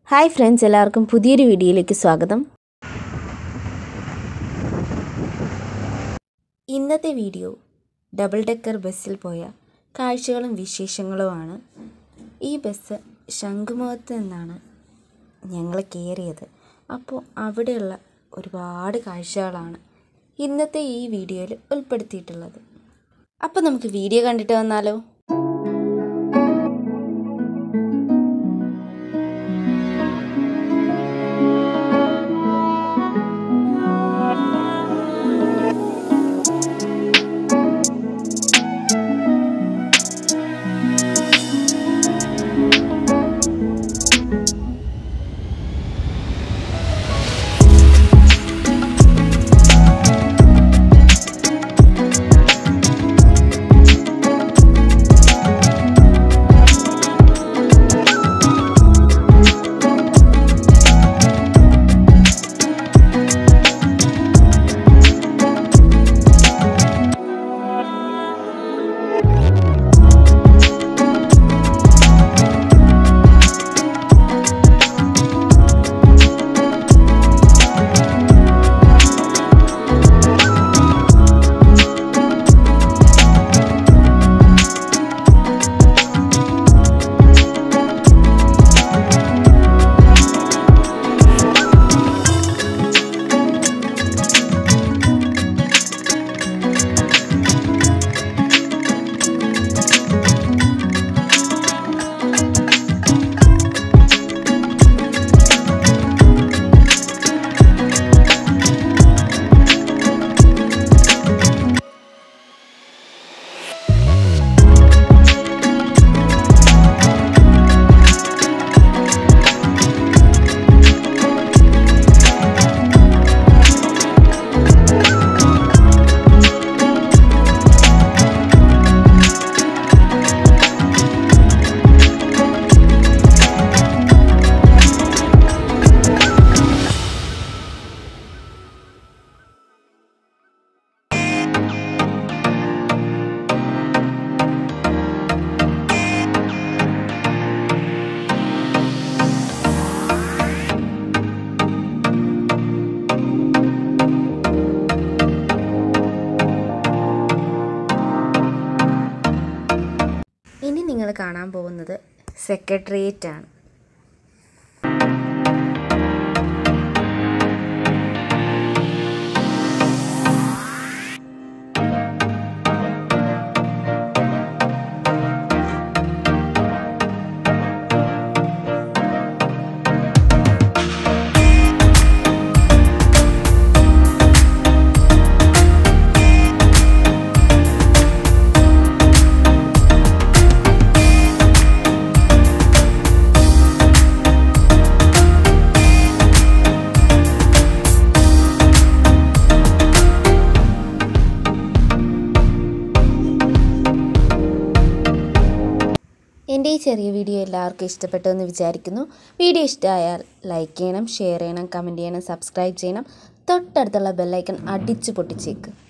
Hi friends, എല്ലാവർക്കും പുതിയൊരു വീഡിയോയിലേക്ക് സ്വാഗതം. ഇന്നത്തെ വീഡിയോ ഡബിൾ ഡെക്കർ ബസ്സിൽ പോയ കാഴ്ചകളും വിശേഷങ്ങളുമാണ്. ഈ ബസ് ശംഖുമുഖത്ത് നിന്നാണ് ഞങ്ങൾ കയറിയത്. അപ്പോൾ അവിടെയുള്ള ഒരുപാട് കാഴ്ചകളാണ് ഇന്നത്തെ ഈ വീഡിയോയിൽ ഉൾപ്പെടുത്തിയിട്ടുള്ളത്. അപ്പോൾ നമുക്ക് വീഡിയോ കണ്ടിട്ട് വന്നാലോ. ഇനി നിങ്ങൾ കാണാൻ പോകുന്നത് സെക്രട്ടേറിയറ്റ് ആണ്. എൻ്റെ ഈ ചെറിയ വീഡിയോ എല്ലാവർക്കും ഇഷ്ടപ്പെട്ടു എന്ന് വിചാരിക്കുന്നു. വീഡിയോ ഇഷ്ടമായാൽ ലൈക്ക് ചെയ്യണം, ഷെയർ ചെയ്യണം, കമൻറ്റ് ചെയ്യണം, സബ്സ്ക്രൈബ് ചെയ്യണം. തൊട്ടടുത്തുള്ള ബെല്ലൈക്കൺ അടിച്ചു പൊട്ടിച്ചേക്ക്.